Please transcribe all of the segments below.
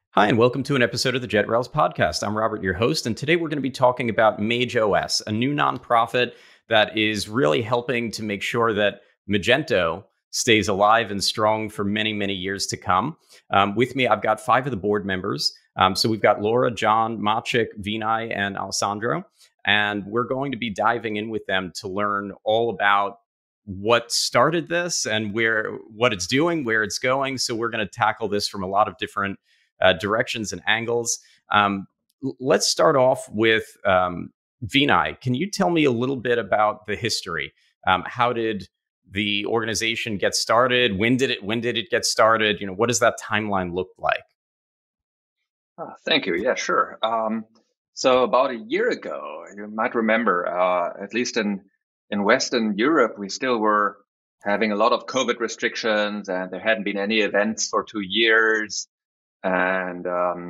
Hi, and welcome to an episode of the JetRails podcast. I'm Robert, your host, and today we're going to be talking about Mage-OS, a new nonprofit that is really helping to make sure that Magento stays alive and strong for many, many years to come. With me, I've got 5 of the board members. So we've got Laura, John, Maciej, Vinai, and Alessandro, and we're going to be diving in with them to learn all about what started this and what it's doing, where it's going. So we're going to tackle this from a lot of different directions and angles. Let's start off with Vinai. Can you tell me a little bit about the history? How did the organization get started? When did it get started? What does that timeline look like? Thank you. Yeah, sure. So about a year ago, you might remember, at least in Western Europe, we still were having a lot of COVID restrictions, and there hadn't been any events for 2 years. And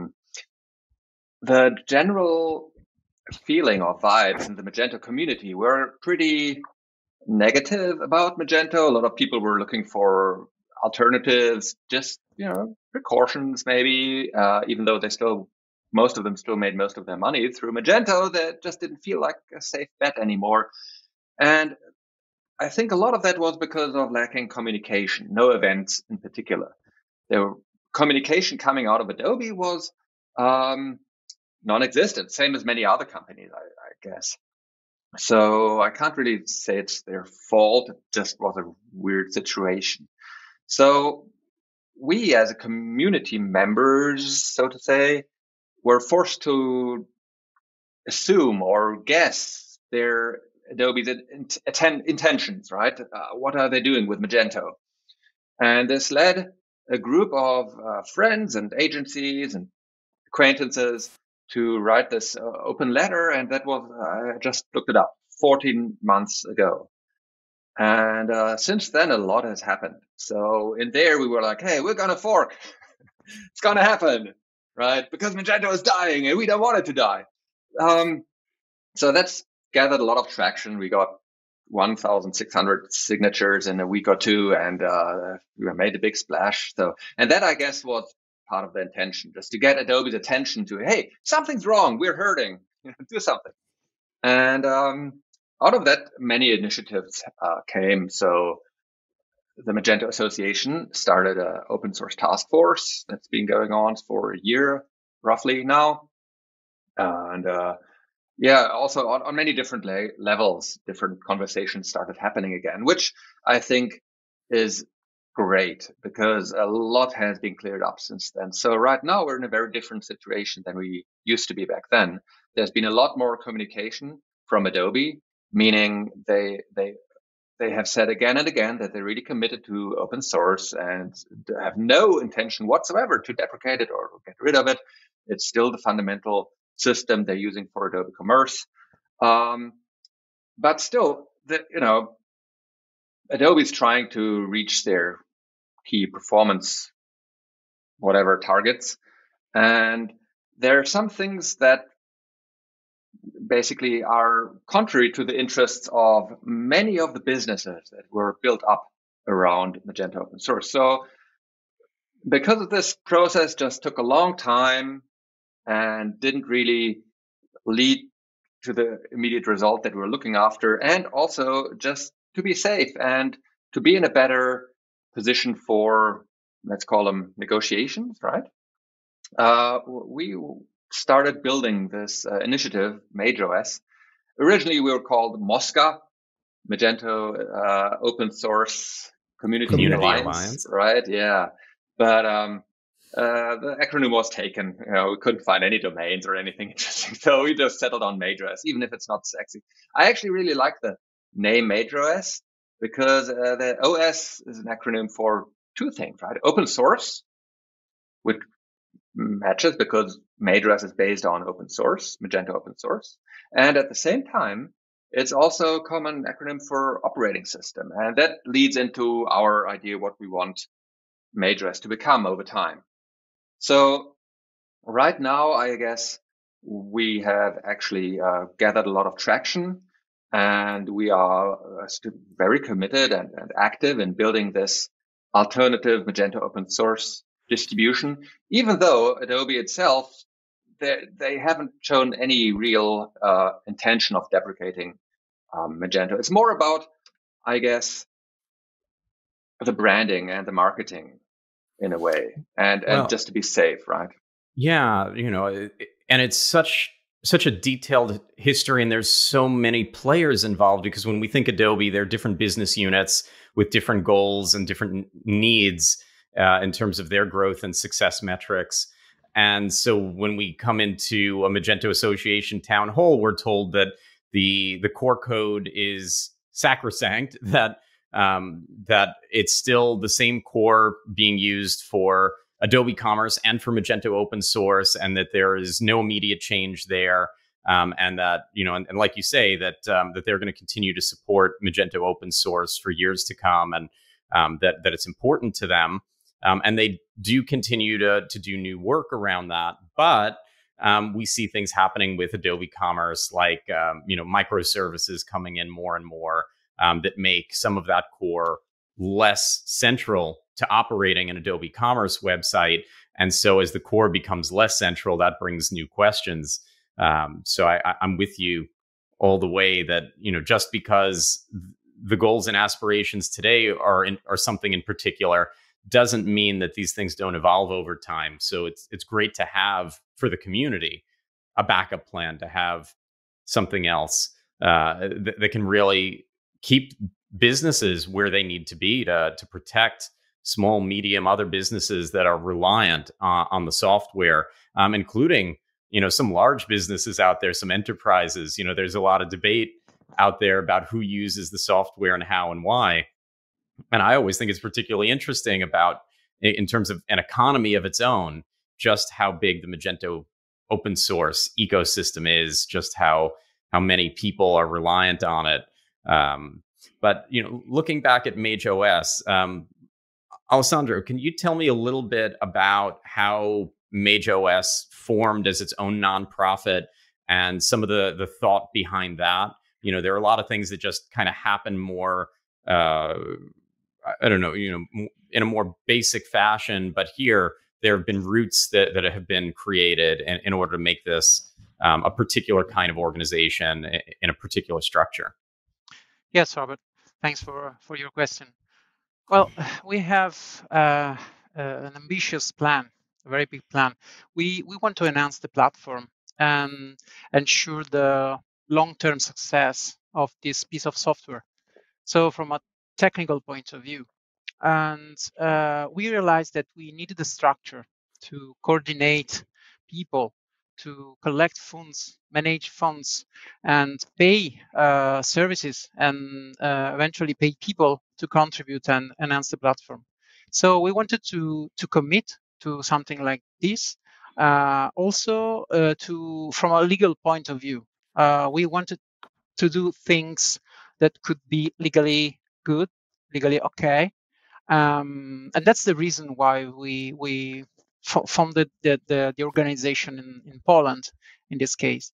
the general feeling or vibes in the Magento community were pretty negative about Magento. A lot of people were looking for alternatives, just, precautions maybe, even though most of them still made most of their money through Magento. That just didn't feel like a safe bet anymore. And I think a lot of that was because of lacking communication, no events in particular. Communication coming out of Adobe was non-existent, same as many other companies, I guess. So I can't really say it's their fault. It just was a weird situation. So we, as a community members, so to say, were forced to assume or guess their Adobe's intentions, right? What are they doing with Magento? And this led a group of friends and agencies and acquaintances to write this open letter. And that was, I just looked it up, 14 months ago. And since then, a lot has happened. So in there, we were like, hey, we're going to fork. It's going to happen, right? Because Magento is dying and we don't want it to die. So that's gathered a lot of traction. We got 1,600 signatures in a week or two, and we made a big splash. And that, I guess, was part of the intention, just to get Adobe's attention to, hey, something's wrong. We're hurting. Do something. And out of that, many initiatives came. So the Magento Association started an open source task force that's been going on for a year, roughly now. And also on many different levels, different conversations started happening again, which I think is great because a lot has been cleared up since then. So right now we're in a very different situation than we used to be back then. There's been a lot more communication from Adobe, meaning they have said again and again that they're really committed to open source and have no intention whatsoever to deprecate it or get rid of it. It's still the fundamental system they're using for Adobe Commerce. But still, Adobe's trying to reach their key performance, whatever targets. And there are some things that basically are contrary to the interests of many of the businesses that were built up around Magento open source. So because of this process just took a long time and didn't really lead to the immediate result that we're looking after, and also just to be safe and to be in a better position for, let's call them negotiations, right? We started building this initiative, Mage-OS. Originally, we were called MOSCA, Magento Open Source Community Alliance, right? Yeah. But the acronym was taken. We couldn't find any domains or anything interesting. So we just settled on Mage-OS, even if it's not sexy. I actually really like the name Mage-OS because the OS is an acronym for 2 things, right? Open source, which matches because Mage-OS is based on open source, Magento open source. And at the same time, it's also a common acronym for operating system. And that leads into our idea what we want Mage-OS to become over time. So right now, I guess we have actually gathered a lot of traction, and we are very committed and active in building this alternative Magento open source distribution, even though Adobe itself, they haven't shown any real intention of deprecating Magento. It's more about, I guess, the branding and the marketing in a way, and just to be safe, right? Yeah, and it's such a detailed history, and there's so many players involved, because when we think Adobe, there are different business units with different goals and different needs in terms of their growth and success metrics. And so when we come into a Magento Association town hall, we're told that the core code is sacrosanct, that it's still the same core being used for Adobe Commerce and for Magento open source, and that there is no immediate change there. And that, and like you say, that they're going to continue to support Magento open source for years to come, and that it's important to them. And they do continue to do new work around that. But we see things happening with Adobe Commerce, like, microservices coming in more and more, that make some of that core less central to operating an Adobe Commerce website. And so as the core becomes less central, that brings new questions. So I'm with you all the way that, just because the goals and aspirations today are something in particular, doesn't mean that these things don't evolve over time. So it's great to have, for the community, a backup plan, to have something else that can really keep businesses where they need to be to protect small, medium, other businesses that are reliant on the software, including, some large businesses out there, some enterprises. There's a lot of debate out there about who uses the software and how and why. And I always think it's particularly interesting about, in terms of an economy of its own, just how big the Magento open source ecosystem is, just how many people are reliant on it. But looking back at Mage-OS, Alessandro, can you tell me a little bit about how Mage-OS formed as its own nonprofit and some of the thought behind that? There are a lot of things that just kind of happen more, I don't know, in a more basic fashion. But here, there have been roots that have been created in order to make this a particular kind of organization in a particular structure. Yes, Robert. Thanks for your question. Well, we have an ambitious plan, a very big plan. We want to enhance the platform and ensure the long-term success of this piece of software. So from a technical point of view, and we realized that we needed a structure to coordinate people, to collect funds, manage funds, and pay services, and eventually pay people to contribute and enhance the platform. So we wanted to commit to something like this. Also, from a legal point of view, we wanted to do things that could be legally good, legally okay. And that's the reason why we founded the organization in Poland, in this case.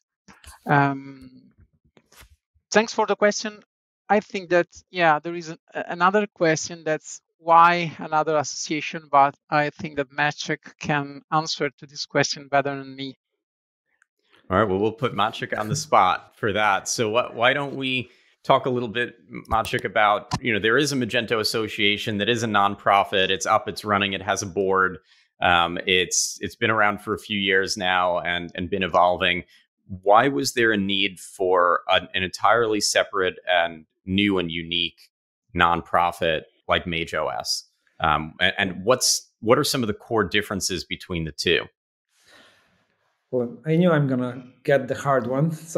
Thanks for the question. I think that, there is another question, that's why another association, but I think that Maciej can answer to this question better than me. All right, well, we'll put Maciej on the spot for that. So why don't we talk a little bit, Maciej, about, there is a Magento Association that is a nonprofit. It's up, it's running, it has a board. It's been around for a few years now and been evolving. Why was there a need for an entirely separate and new and unique nonprofit like Mage-OS? And what are some of the core differences between the two? Well, I knew I'm gonna get the hard one. So,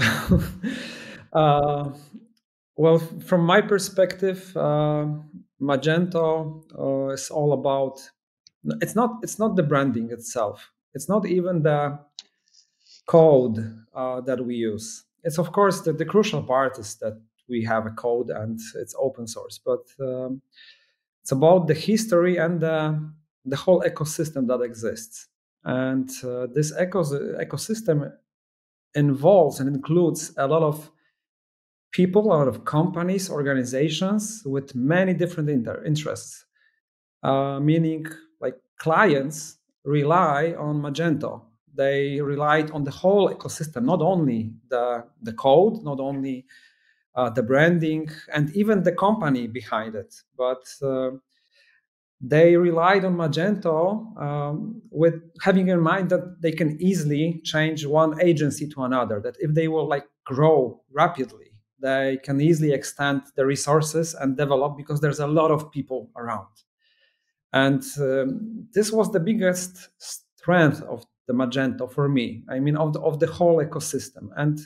well, from my perspective, Magento is all about. It's not the branding itself. It's not even the code that we use. It's, of course, the crucial part is that we have a code and it's open source. But it's about the history and the whole ecosystem that exists. And this ecosystem involves and includes a lot of people, a lot of companies, organizations with many different interests, meaning like clients rely on Magento. They relied on the whole ecosystem, not only the code, not only the branding, and even the company behind it, but they relied on Magento with having in mind that they can easily change one agency to another, that if they will like grow rapidly, they can easily extend the resources and develop because there's a lot of people around. And this was the biggest strength of the Magento for me. I mean, of the whole ecosystem. And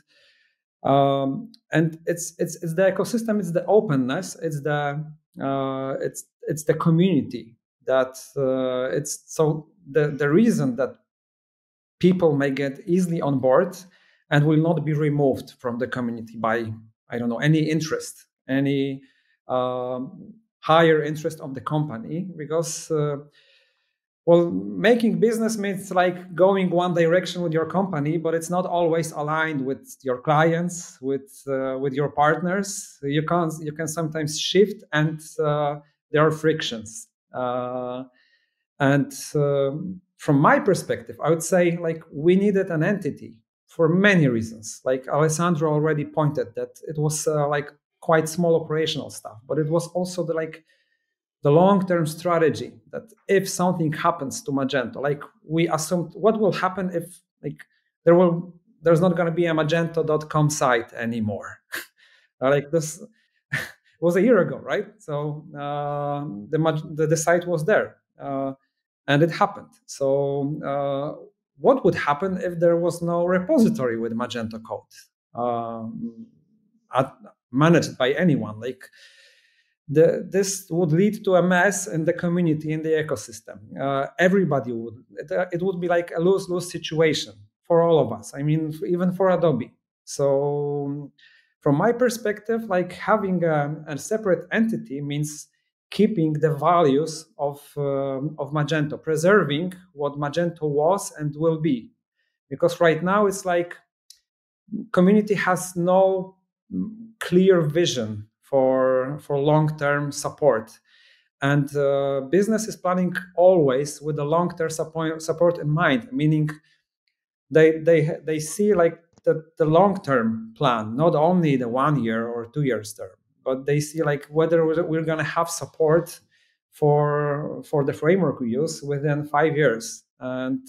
it's the ecosystem, it's the openness, it's the community that it's so the reason that people may get easily on board and will not be removed from the community by, I don't know, any interest, any higher interest of the company, because well, making business means like going one direction with your company, but it's not always aligned with your clients, with your partners. You can sometimes shift, and there are frictions. And from my perspective, I would say like we needed an entity for many reasons. Like Alessandro already pointed that it was like quite small operational stuff, but it was also the long-term strategy that if something happens to Magento, like we assumed what will happen if like there's not going to be a magento.com site anymore. Like this was a year ago, right? So the site was there and it happened. So what would happen if there was no repository with Magento code managed by anyone? Like this would lead to a mess in the community, in the ecosystem. Everybody would. It would be like a lose-lose situation for all of us. I mean, even for Adobe. So, from my perspective, like having a separate entity means keeping the values of Magento, preserving what Magento was and will be. Because right now it's like community has no clear vision for long-term support, and business is planning always with the long-term support in mind, meaning they see like the long-term plan, not only the 1 year or 2 years term, but they see like whether we're going to have support for the framework we use within 5 years. And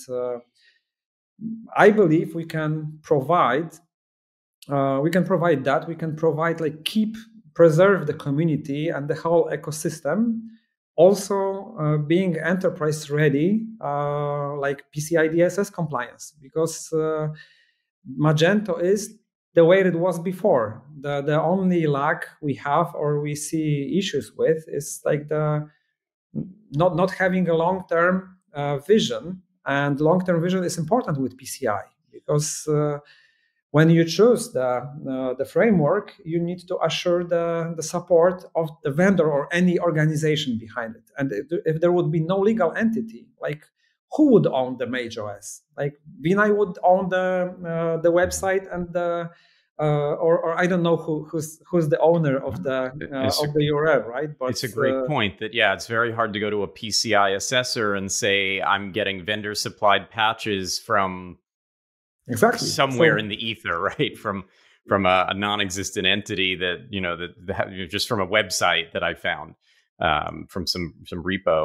I believe we can provide that. We can provide like preserve the community and the whole ecosystem, also being enterprise ready, like PCI DSS compliance, because Magento is the way it was before. The only lack we have or we see issues with is like the not having a long-term vision, and long-term vision is important with PCI because when you choose the framework, you need to assure the support of the vendor or any organization behind it. And if there would be no legal entity, like who would own the Mage-OS? Like Vinai would own the website and or I don't know who's the owner of the URL, right? But it's a great point that it's very hard to go to a PCI assessor and say I'm getting vendor supplied patches from somewhere in the ether, right? From a non-existent entity that just from a website that I found from some repo.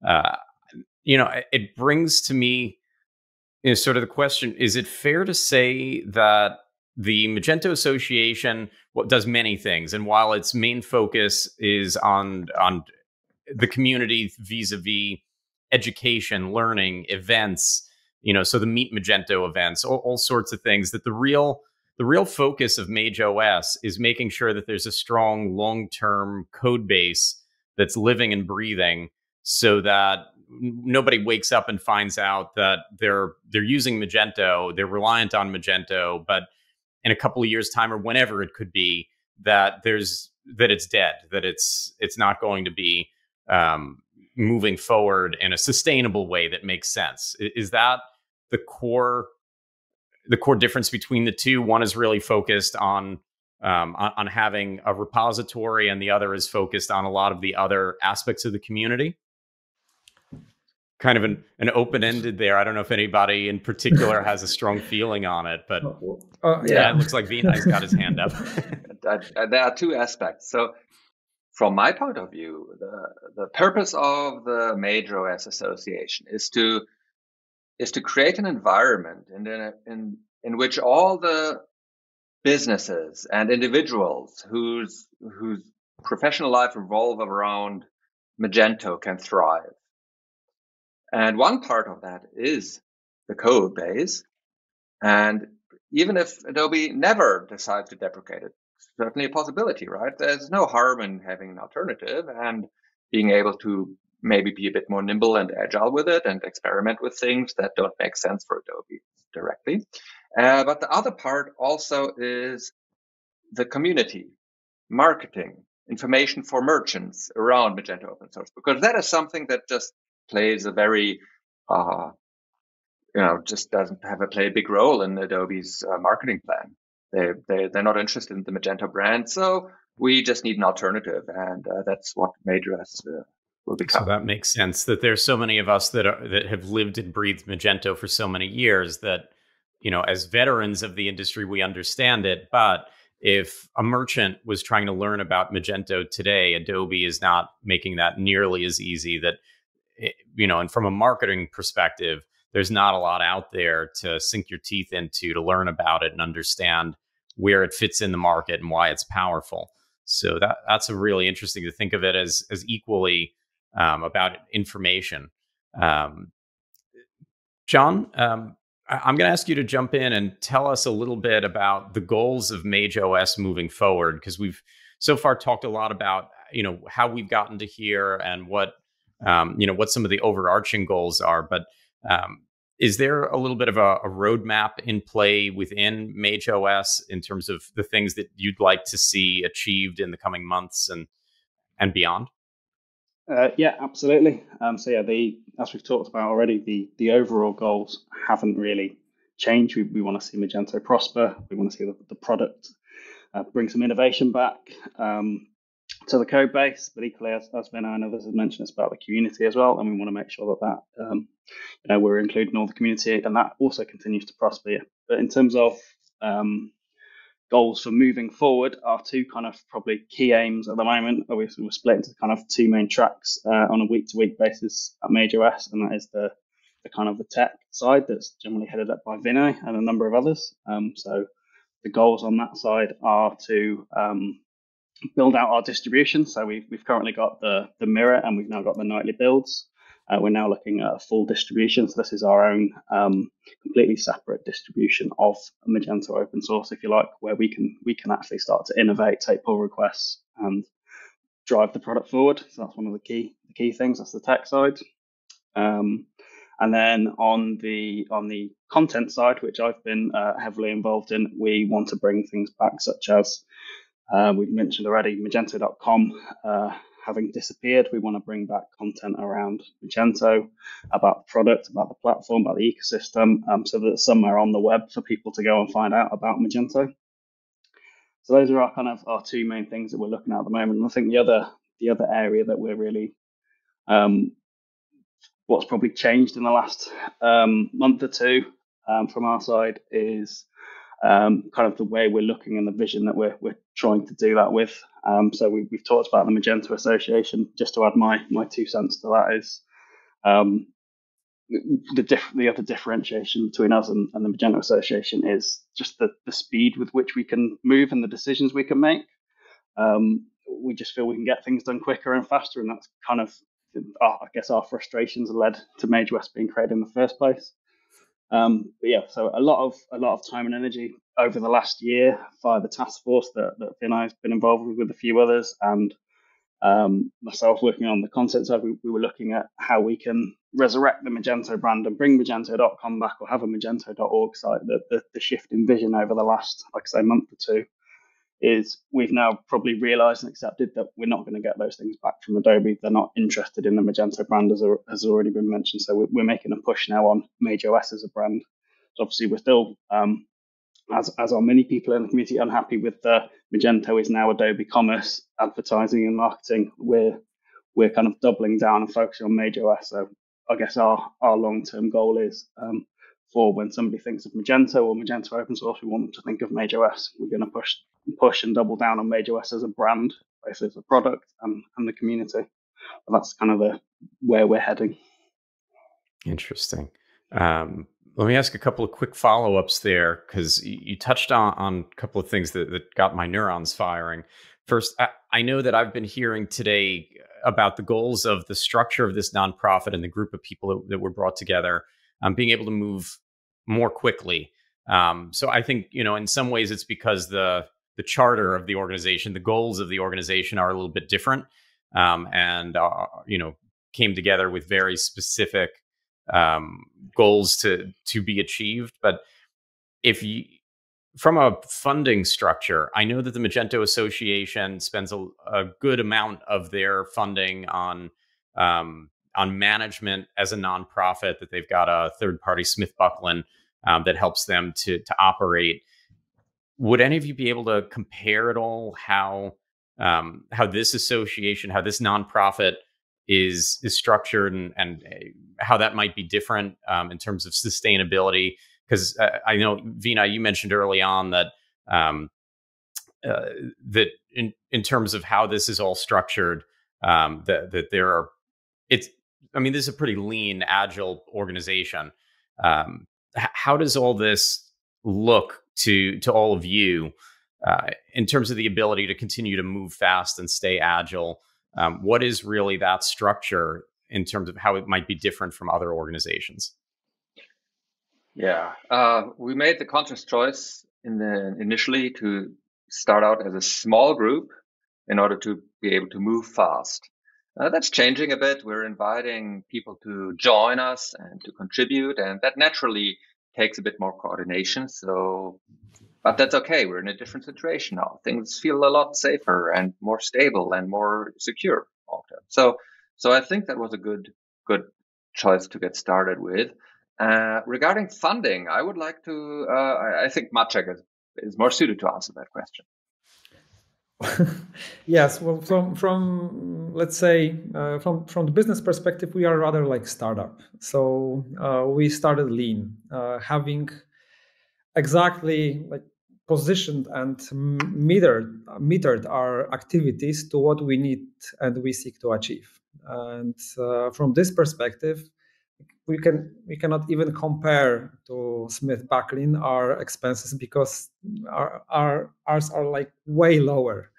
It brings to me sort of the question: is it fair to say that the Magento Association does many things, and while its main focus is on the community vis-a-vis education, learning, events, so the Meet Magento events, all sorts of things, that the real focus of Mage-OS is making sure that there's a strong long-term code base that's living and breathing, so that nobody wakes up and finds out that they're using Magento, they're reliant on Magento, but in a couple of years' time or whenever it could be, that it's dead, that it's not going to be moving forward in a sustainable way that makes sense. Is that the core difference between the two? One is really focused on having a repository, and the other is focused on a lot of the other aspects of the community. kind of an open-ended there. I don't know if anybody in particular has a strong feeling on it, but it looks like Vinai's got his hand up. There are two aspects. So from my point of view, the purpose of the Mage-OS Association is to create an environment in which all the businesses and individuals whose professional life revolve around Magento can thrive. And one part of that is the code base. And even if Adobe never decides to deprecate it, certainly a possibility, right? There's no harm in having an alternative and being able to maybe be a bit more nimble and agile with it and experiment with things that don't make sense for Adobe directly. But the other part also is the community, marketing, information for merchants around Magento open source, because that is something that just plays a very, just doesn't play a big role in Adobe's marketing plan. They're not interested in the Magento brand, so we just need an alternative, and that's what Mage-OS will become. So that makes sense. That there's so many of us that have lived and breathed Magento for so many years that, as veterans of the industry, we understand it. But if a merchant was trying to learn about Magento today, Adobe is not making that nearly as easy. That, and from a marketing perspective, there's not a lot out there to sink your teeth into to learn about it and understand where it fits in the market and why it's powerful. So that's a really interesting to think of it as equally about information. John, I'm going to ask you to jump in and tell us a little bit about the goals of Mage-OS moving forward, because we've so far talked a lot about how we've gotten to here and what some of the overarching goals are. But is there a little bit of a roadmap in play within Mage-OS in terms of the things that you'd like to see achieved in the coming months and beyond? Yeah, absolutely. As we've talked about already, the overall goals haven't really changed. We want to see Magento prosper. We want to see the product bring some innovation back to the code base. But equally, as Vinai and others have mentioned, it's about the community as well, and we want to make sure that we're including all the community, and that also continues to prosper. But in terms of goals for moving forward, our two kind of probably key aims at the moment. Obviously, we're split into kind of two main tracks on a week-to-week basis at Mage-OS, and that is the kind of the tech side that's generally headed up by Vinai and a number of others. So the goals on that side are to build out our distribution. So we've currently got the mirror, and we've now got the nightly builds. We're now looking at a full distribution. So this is our own completely separate distribution of Magento open source, if you like, where we can actually start to innovate, take pull requests, and drive the product forward. So that's one of the key things. That's the tech side. And then on the content side, which I've been heavily involved in, we want to bring things back, such as we've mentioned already, Magento.com having disappeared. We want to bring back content around Magento, about the product, about the platform, about the ecosystem, so that it's somewhere on the web for people to go and find out about Magento. So those are our two main things that we're looking at the moment. And I think the other area that we're really what's probably changed in the last month or two from our side is kind of the way we're looking and the vision that we're trying to do that with. So we've talked about the Magento Association. Just to add my 2 cents to that is the other differentiation between us and the Magento Association is just the speed with which we can move and the decisions we can make. We just feel we can get things done quicker and faster, and that's kind of, I guess, our frustrations led to Mage-OS being created in the first place. But yeah, so a lot of time and energy over the last year via the task force that Vinai has been involved with a few others, and myself working on the content side. We were looking at how we can resurrect the Magento brand and bring Magento.com back, or have a Magento.org site. The shift in vision over the last, like I say, month or two is we've now probably realized and accepted that we're not going to get those things back from Adobe. They're not interested in the Magento brand, as has already been mentioned. So we're making a push now on Mage-OS as a brand. So obviously we're still, as are many people in the community, unhappy with the Magento is now Adobe Commerce advertising and marketing. We're kind of doubling down and focusing on Mage-OS. So I guess our long-term goal is for when somebody thinks of Magento or Magento open source, we want them to think of Mage-OS. We're going to push and double down on Mage-OS as a brand, both as a product and the community. And that's kind of where we're heading. Interesting. Let me ask a couple of quick follow-ups there, because you touched on a couple of things that got my neurons firing. First, I know that I've been hearing today about the goals of the structure of this nonprofit and the group of people that were brought together, being able to move more quickly. So I think, in some ways it's because the charter of the organization, the goals of the organization are a little bit different, and came together with very specific goals to be achieved. But from a funding structure, I know that the Magento Association spends a good amount of their funding on management as a nonprofit, that they've got a third party, Smith Buckland, that helps them to operate. Would any of you be able to compare at all how this association, how this nonprofit is structured, and how that might be different in terms of sustainability? Because I know, Vinai, you mentioned early on that that in terms of how this is all structured, that there are, this is a pretty lean, agile organization. How does all this look to all of you in terms of the ability to continue to move fast and stay agile? What is really that structure in terms of how it might be different from other organizations? Yeah, we made the conscious choice initially to start out as a small group in order to be able to move fast. That's changing a bit. We're inviting people to join us and to contribute, and that naturally takes a bit more coordination. But that's okay. We're in a different situation now. Things feel a lot safer and more stable and more secure. So I think that was a good choice to get started with. Regarding funding, I would like to. I think Maciej is more suited to answer that question. Yes, well, from let's say from the business perspective, we are rather like startup. So we started lean, having exactly like positioned and metered our activities to what we need and we seek to achieve. And from this perspective, we cannot even compare to Smith Buckland our expenses, because ours are like way lower.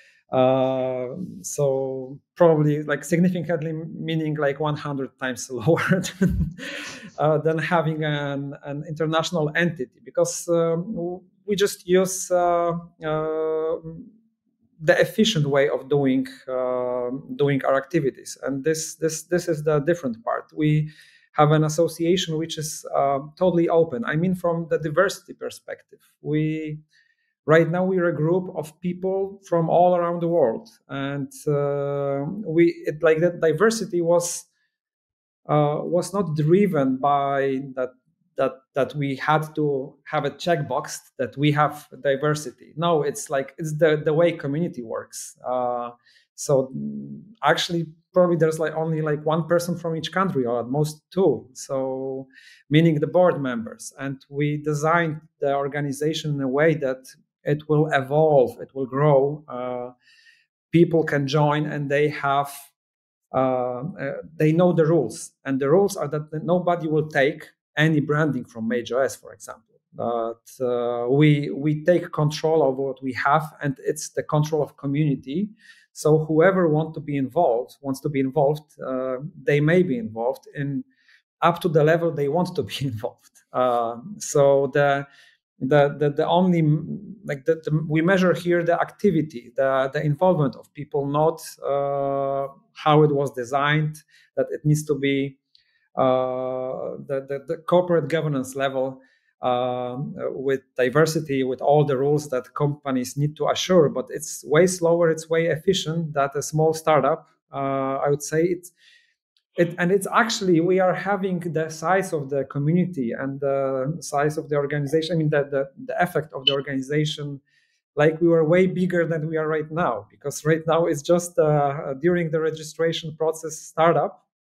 So probably like significantly, meaning like 100 times lower than having an international entity, because we just use the efficient way of doing our activities, and this is the different part. We have an association which is totally open. I mean, from the diversity perspective, right now we're a group of people from all around the world, and that diversity was not driven by that we had to have a checkbox that we have diversity. No, it's the way community works. So actually, probably there's only one person from each country, or at most two. So meaning the board members, and we designed the organization in a way that it will evolve, it will grow. People can join, and they have. They know the rules, and the rules are that nobody will take any branding from Mage-OS, for example. But we take control of what we have, and it's the control of community. So whoever wants to be involved, they may be involved in up to the level they want to be involved. So the only we measure here the activity, the involvement of people, not how it was designed. That it needs to be the corporate governance level with diversity, with all the rules that companies need to assure. But it's way slower, it's way efficient than a small startup. I would say it's actually, we are having the size of the community and the size of the organization. I mean, the effect of the organization, like we were way bigger than we are right now, because right now it's just during the registration process startup.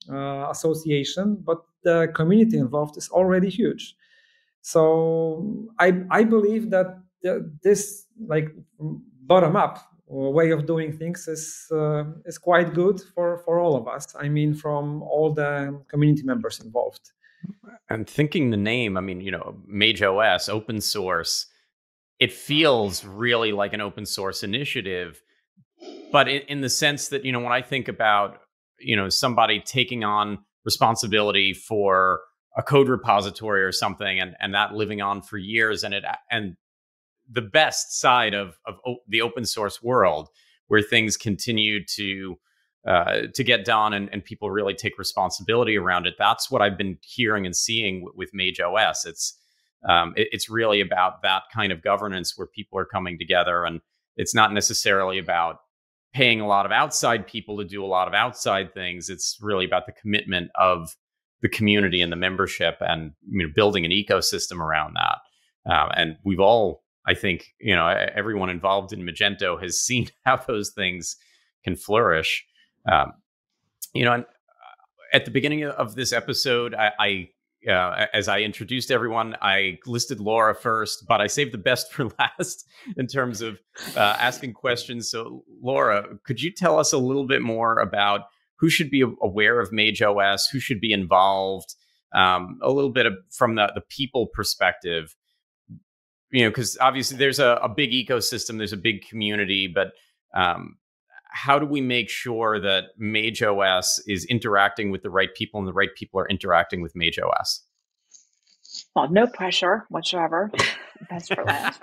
association, but the community involved is already huge. So I believe that this like bottom up way of doing things is quite good for all of us. I mean, from all the community members involved. And thinking the name, I mean, Mage-OS, open source, it feels really like an open source initiative, but in the sense that, when I think about, somebody taking on responsibility for a code repository or something, and that living on for years, and the best side of the open source world, where things continue to get done and people really take responsibility around it. That's what I've been hearing and seeing with Mage-OS. It's really about that kind of governance where people are coming together, and it's not necessarily about paying a lot of outside people to do a lot of outside things. It's really about the commitment of the community and the membership, and building an ecosystem around that. And we've all, I think, everyone involved in Magento has seen how those things can flourish. And at the beginning of this episode, I as I introduced everyone, I listed Laura first, but I saved the best for last in terms of asking questions. So, Laura, could you tell us a little bit more about who should be aware of Mage-OS, who should be involved, a little bit from the people perspective? Because obviously there's a big ecosystem, there's a big community, but how do we make sure that Mage-OS is interacting with the right people and the right people are interacting with Mage-OS? Well, no pressure whatsoever. Best for last.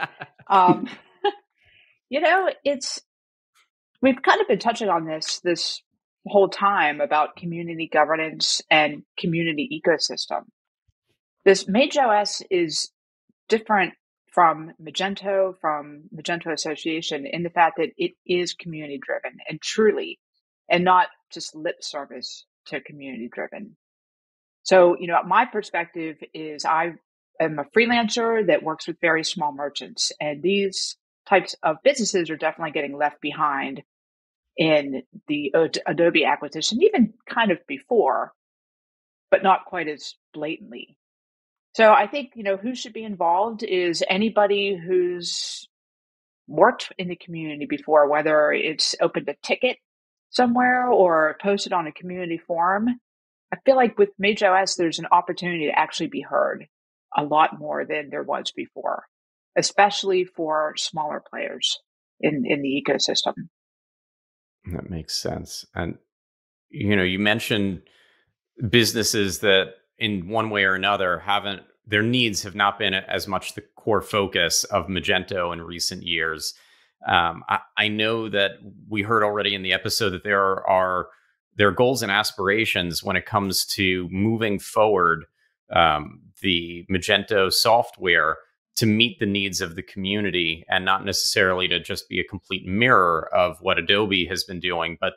We've kind of been touching on this whole time about community governance and community ecosystem. This Mage-OS is different from Magento Association, in the fact that it is community driven and truly, and not just lip service to community driven. So, my perspective is I am a freelancer that works with very small merchants, and these types of businesses are definitely getting left behind in the Adobe acquisition, even kind of before, but not quite as blatantly. So I think, who should be involved is anybody who's worked in the community before, whether it's opened a ticket somewhere or posted on a community forum. I feel like with Mage-OS, there's an opportunity to actually be heard a lot more than there was before, especially for smaller players in the ecosystem. That makes sense. And, you mentioned businesses that in one way or another their needs have not been as much the core focus of Magento in recent years. I know that we heard already in the episode that there are goals and aspirations when it comes to moving forward the Magento software to meet the needs of the community, and not necessarily to just be a complete mirror of what Adobe has been doing, but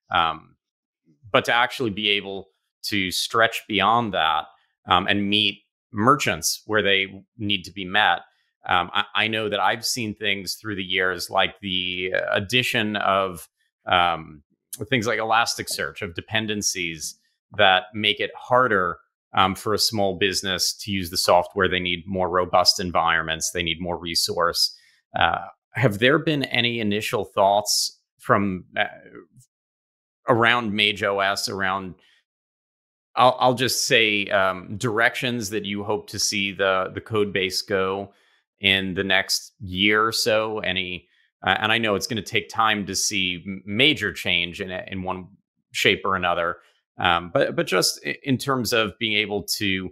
to actually be able to stretch beyond that and meet merchants where they need to be met. I know that I've seen things through the years, like the addition of things like Elasticsearch, of dependencies that make it harder for a small business to use the software. They need more robust environments. They need more resource. Have there been any initial thoughts from around Mage-OS, around, I'll just say, directions that you hope to see the code base go in the next year or so? And I know it's going to take time to see major change in one shape or another, but just in terms of being able to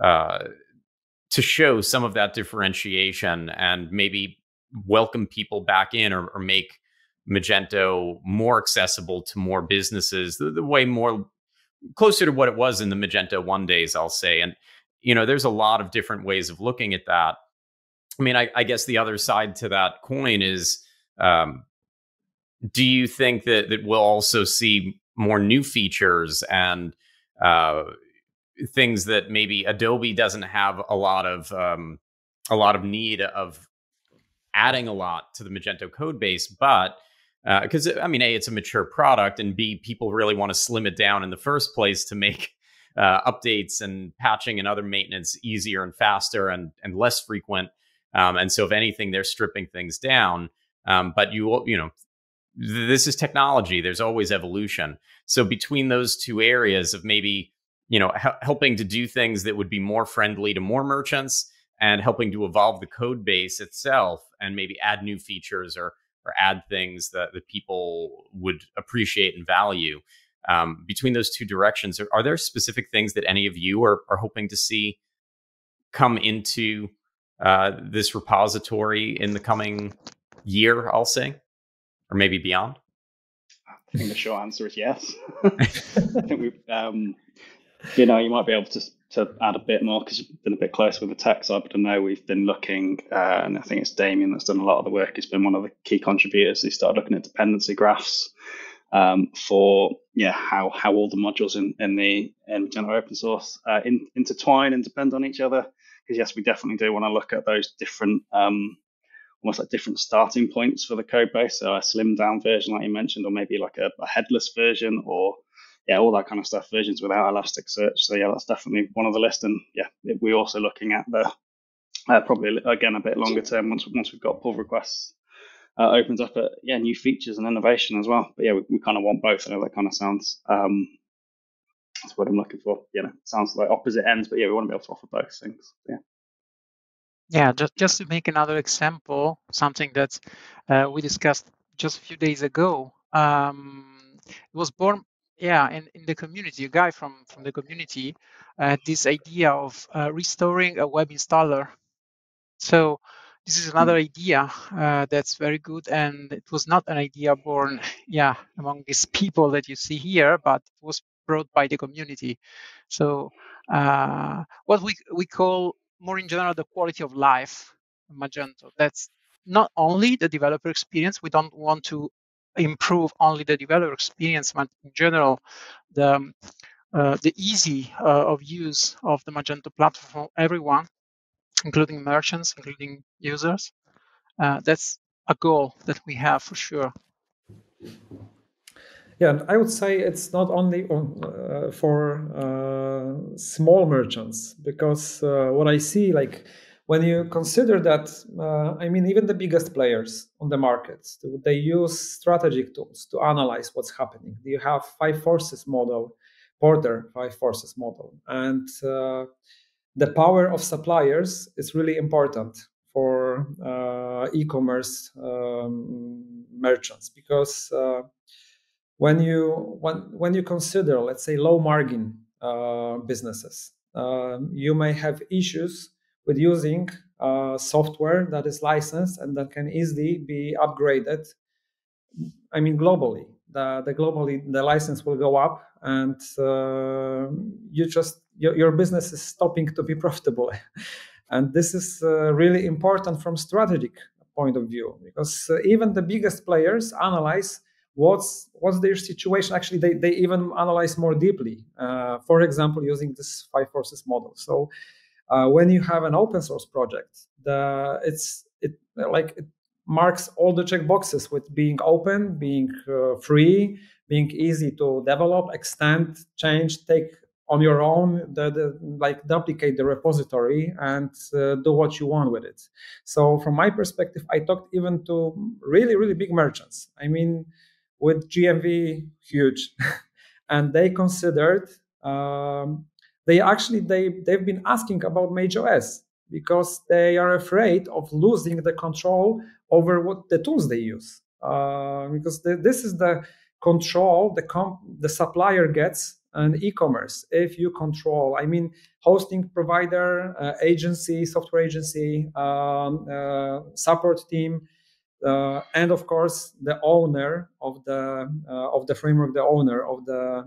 show some of that differentiation and maybe welcome people back in, or make Magento more accessible to more businesses, the way more closer to what it was in the Magento 1 days, I'll say. And, there's a lot of different ways of looking at that. I mean, I guess the other side to that coin is, do you think that we'll also see more new features and things that maybe Adobe doesn't have a lot of need of adding a lot to the Magento code base, but Because I mean, A, it's a mature product, and B, people really want to slim it down in the first place to make updates and patching and other maintenance easier and faster and less frequent. And so, if anything, they're stripping things down. But this is technology. There's always evolution. So between those two areas of maybe, helping to do things that would be more friendly to more merchants and helping to evolve the code base itself and maybe add new features or add things that people would appreciate and value. Between those two directions, are there specific things that any of you are hoping to see come into this repository in the coming year, I'll say, or maybe beyond? I think the short answer is yes. I think we, you might be able to add a bit more because you've been a bit closer with the tech side, but I know we've been looking, and I think it's Damien that's done a lot of the work. He's been one of the key contributors. He started looking at dependency graphs for how all the modules in Magento open source intertwine and depend on each other. Because yes, we definitely do want to look at those different, almost like different starting points for the code base. So a slimmed down version, like you mentioned, or maybe like a headless version, or all that kind of stuff, versions without Elasticsearch. So that's definitely one of the list. And we're also looking at the probably again a bit longer term once we've got pull requests opens up at new features and innovation as well. But we kind of want both. I know that kind of sounds that's what I'm looking for. Sounds like opposite ends, but we want to be able to offer both things. Yeah, just to make another example, something that we discussed just a few days ago. It was born in the community. A guy from the community had this idea of restoring a web installer. So this is another idea that's very good, and it was not an idea born among these people that you see here, but it was brought by the community. So what we call more in general the quality of life Magento. That's not only the developer experience. We don't want to improve only the developer experience, but in general the easy of use of the Magento platform for everyone, including merchants, including users. That's a goal that we have for sure. Yeah, and I would say it's not only for small merchants, because what I see, like when you consider that, even the biggest players on the market, they use strategic tools to analyze what's happening. You have five forces model, Porter 5 forces model, and the power of suppliers is really important for e-commerce merchants, because when you consider, let's say, low margin businesses, you may have issues with using software that is licensed and that can easily be upgraded. Globally, the license will go up, and your business is stopping to be profitable. And this is really important from strategic point of view, because even the biggest players analyze what's their situation. Actually, they even analyze more deeply. For example, using this 5 forces model. So when you have an open source project, it marks all the checkboxes with being open, being free, being easy to develop, extend, change, take on your own, duplicate the repository and do what you want with it. So from my perspective, I talked even to really, really big merchants. With GMV huge, and they considered they've been asking about Mage-OS because they are afraid of losing the control over what the tools they use, because this is the control the supplier gets in e-commerce. If you control, hosting provider, agency, software agency, support team, and of course the owner of the framework, the owner of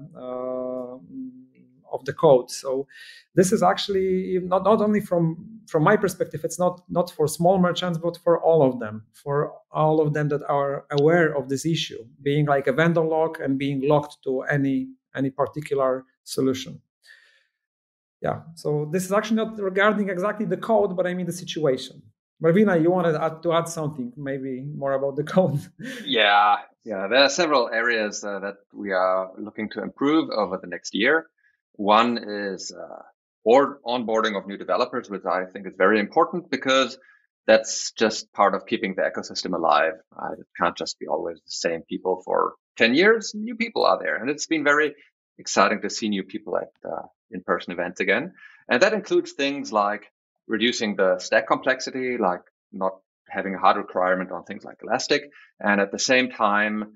the code. So this is actually not only from my perspective, it's not for small merchants, but for all of them that are aware of this issue, being like a vendor lock and being locked to any particular solution. Yeah, so this is actually not regarding exactly the code, but the situation. But Vinai, you wanted to add something, maybe more about the code? Yeah. There are several areas that we are looking to improve over the next year. One is onboarding of new developers, which I think is very important because that's just part of keeping the ecosystem alive. It can't just be always the same people for 10 years. New people are there. And it's been very exciting to see new people at in-person events again. And that includes things like reducing the stack complexity, like not having a hard requirement on things like Elastic. And at the same time,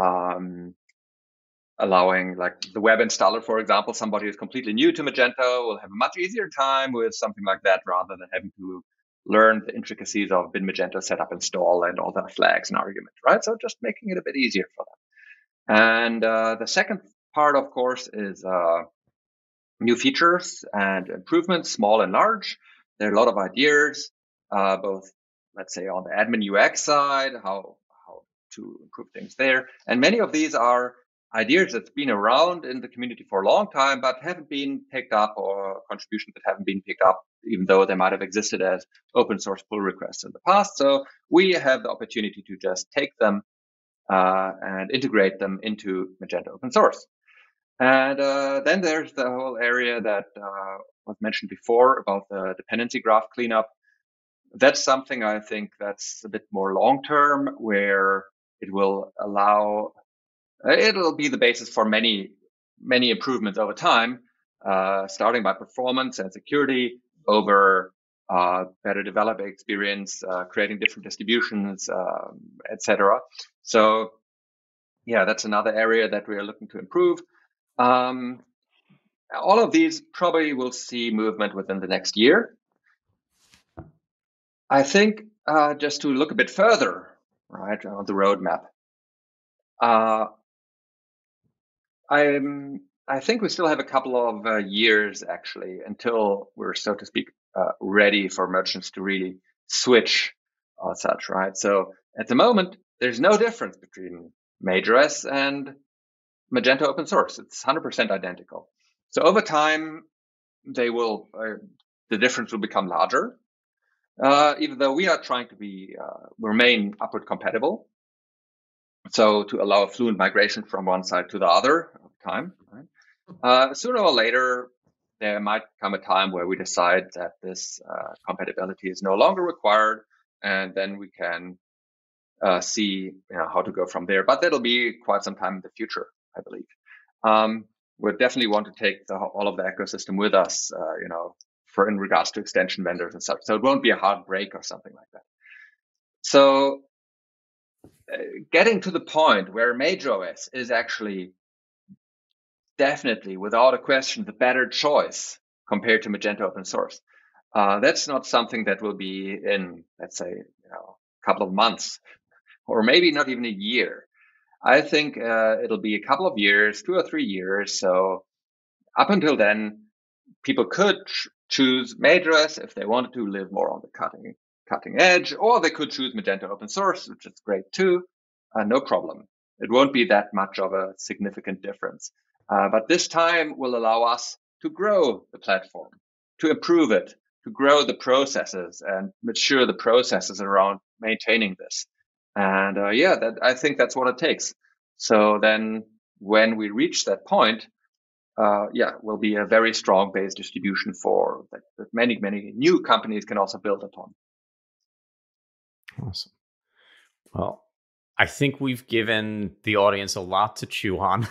allowing like the web installer, for example, somebody who's completely new to Magento will have a much easier time with something like that rather than having to learn the intricacies of bin Magento setup install and all the flags and arguments, right? So just making it a bit easier for them. And the second part, of course, is new features and improvements, small and large. There are a lot of ideas, both, let's say, on the admin UX side, how to improve things there. And many of these are ideas that's been around in the community for a long time, but haven't been picked up, or contributions that haven't been picked up, even though they might have existed as open source pull requests in the past. So we have the opportunity to just take them and integrate them into Magento open source. And then there's the whole area that was mentioned before about the dependency graph cleanup. That's something I think that's a bit more long-term, where it will allow, it'll be the basis for many improvements over time, starting by performance and security over better developer experience, creating different distributions, etc. So yeah, that's another area that we are looking to improve. All of these probably will see movement within the next year. I think just to look a bit further, right, on the roadmap, I think we still have a couple of years actually until we're, so to speak, ready for merchants to really switch or such, right? So at the moment, there's no difference between Mage-OS and Magento open source. It's 100% identical. So over time, they will the difference will become larger. Even though we are trying to be remain upward compatible, so to allow fluent migration from one side to the other over time. Right? Sooner or later, there might come a time where we decide that this compatibility is no longer required, and then we can see how to go from there. But that'll be quite some time in the future, I believe. We definitely want to take all of the ecosystem with us, for in regards to extension vendors and such. So it won't be a hard break or something like that. So getting to the point where Mage-OS is actually definitely, without a question, the better choice compared to Magento open source. That's not something that will be in, let's say, a couple of months, or maybe not even a year. I think it'll be a couple of years, 2 or 3 years. So up until then, people could choose Mage-OS if they wanted to live more on the cutting edge, or they could choose Magento open source, which is great too. No problem. It won't be that much of a significant difference. But this time will allow us to grow the platform, to improve it, to grow the processes and mature the processes around maintaining this. And I think that's what it takes. So then when we reach that point, will be a very strong base distribution for that many new companies can also build upon. Awesome. Well, I think we've given the audience a lot to chew on,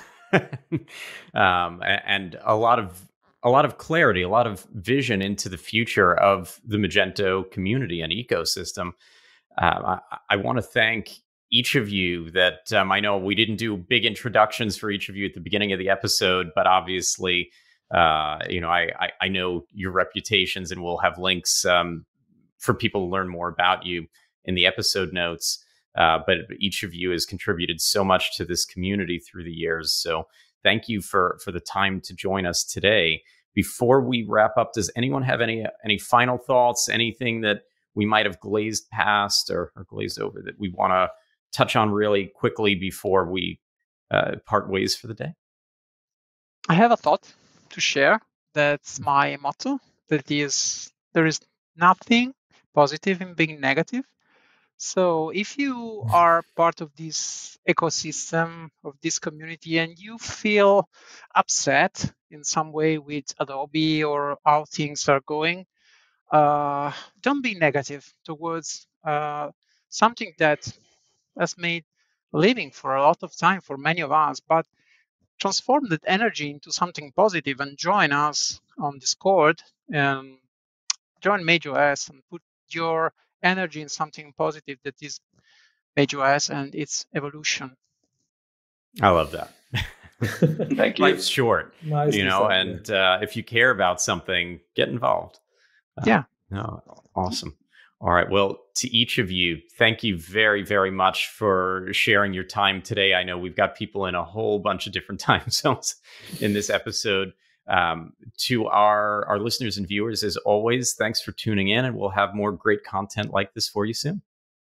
and a lot of clarity, a lot of vision into the future of the Magento community and ecosystem. I want to thank each of you that I know we didn't do big introductions for each of you at the beginning of the episode, but obviously, I know your reputations, and we'll have links for people to learn more about you in the episode notes. But each of you has contributed so much to this community through the years. So thank you for the time to join us today. Before we wrap up, does anyone have any final thoughts, anything that we might have glazed past or glazed over that we want to touch on really quickly before we part ways for the day? I have a thought to share. That's my motto. That is, there is nothing positive in being negative. So if you are part of this ecosystem, of this community, and you feel upset in some way with Adobe or how things are going, don't be negative towards something that has made a living for a lot of time for many of us, but transform that energy into something positive and join us on Discord and join Mage-OS and put your energy in something positive that is Mage-OS and its evolution. I love that. Thank you. Life's short, Nicely and said, if you care about something, get involved. Yeah. No, awesome. All right. Well, to each of you, thank you very, very much for sharing your time today. I know we've got people in a whole bunch of different time zones in this episode. To our listeners and viewers, as always, thanks for tuning in, and we'll have more great content like this for you soon.